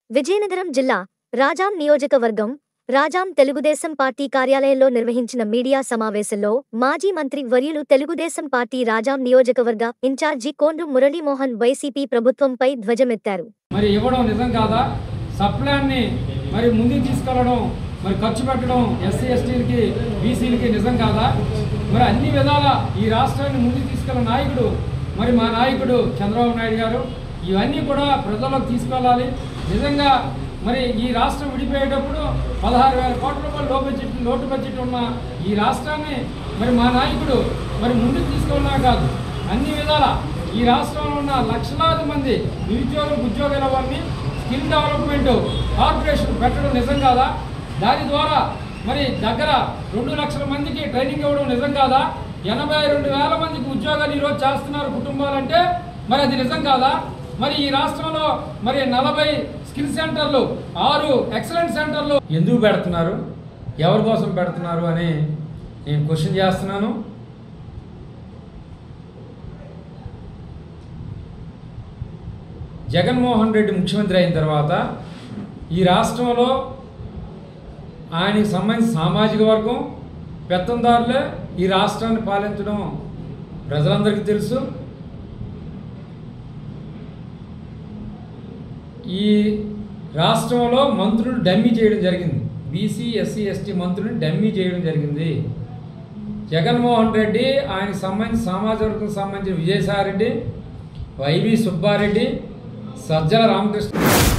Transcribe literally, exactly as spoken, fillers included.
విజయనగరం జిల్లా రాజాం నియోజకవర్గం రాజాం తెలుగుదేశం పార్టీ కార్యాలయంలో నిర్వహించిన మీడియా సమావేశంలో మాజీ మంత్రి వర్యులు తెలుగుదేశం పార్టీ రాజాం నియోజకవర్గ ఇన్ఛార్జి కోండ్రు మురళీమోహన్ వైసీపీ ప్రభుత్వంపై ధ్వజమెత్తారు. మరి ఇవ్వడం నిజం కాదా? సప్లాన్ని మరి ముందుకు తీసుకెళ్లడం, మరి ఖర్చు పెట్టడం ఎస్సీ ఎస్టీలకి బీసీలకి నిజం కాదా? మరి అన్ని విధాల ఈ రాష్ట్రాన్ని ముందుకు తీసుకెళ్లిన నాయకుడు మరి మా నాయకుడు చంద్రబాబు నాయుడు గారు. ఇవన్నీ కూడా ప్రజల్లోకి తీసుకెళ్ళాలి. నిజంగా మరి ఈ రాష్ట్రం విడిపోయేటప్పుడు పదహారు వేల కోట్ల రూపాయలు లో బడ్జెట్ లోటు బడ్జెట్ ఉన్న ఈ రాష్ట్రాన్ని మరి మా నాయకుడు మరి ముందుకు తీసుకెళ్ళినా కాదు, అన్ని విధాల ఈ రాష్ట్రంలో ఉన్న లక్షలాది మంది నిరుద్యోగులకు ఉద్యోగాల వారిని స్కిల్ డెవలప్మెంట్ కార్పొరేషన్ పెట్టడం నిజం కాదా? దాని ద్వారా మరి దగ్గర రెండు లక్షల మందికి ట్రైనింగ్ ఇవ్వడం నిజం కాదా? ఎనభై రెండు వేల మందికి ఉద్యోగాలు ఈరోజు చేస్తున్నారు కుటుంబాలంటే మరి అది నిజం కాదా? మరి ఈ రాష్ట్రంలో మరి నలభై స్కిల్ సెంటర్లు, ఆరు ఎక్సలెంట్ సెంటర్లు ఎందుకు పెడుతున్నారు, ఎవరి కోసం పెడుతున్నారు అని నేను క్వశ్చన్ చేస్తున్నాను. జగన్మోహన్ రెడ్డి ముఖ్యమంత్రి అయిన తర్వాత ఈ రాష్ట్రంలో ఆయనకి సంబంధించిన సామాజిక వర్గం పెత్తందారులే ఈ రాష్ట్రాన్ని పాలించడం ప్రజలందరికీ తెలుసు. ఈ రాష్ట్రంలో మంత్రులు డమ్మీ చేయడం జరిగింది. బీసీ ఎస్సీ ఎస్టీ మంత్రులను డమ్మీ చేయడం జరిగింది. జగన్మోహన్ రెడ్డి ఆయనకు సంబంధించిన సామాజిక వర్గం సంబంధించిన విజయసాయిరెడ్డి, వైవి సుబ్బారెడ్డి, సజ్జల రామకృష్ణ